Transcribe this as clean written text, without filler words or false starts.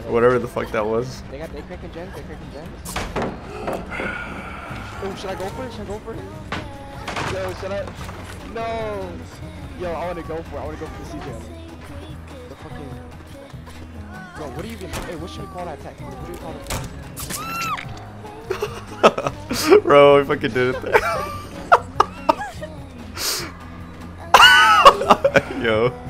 Whatever the fuck that was. They cracking gens. Oh, should I go for it? Yo, should I? No. Yo, I want to go for it. I want to go for the CJ. The fucking. Bro, what do you even? Hey, what should we call that attack? What do we call it? Bro, I fucking did it there. Yo.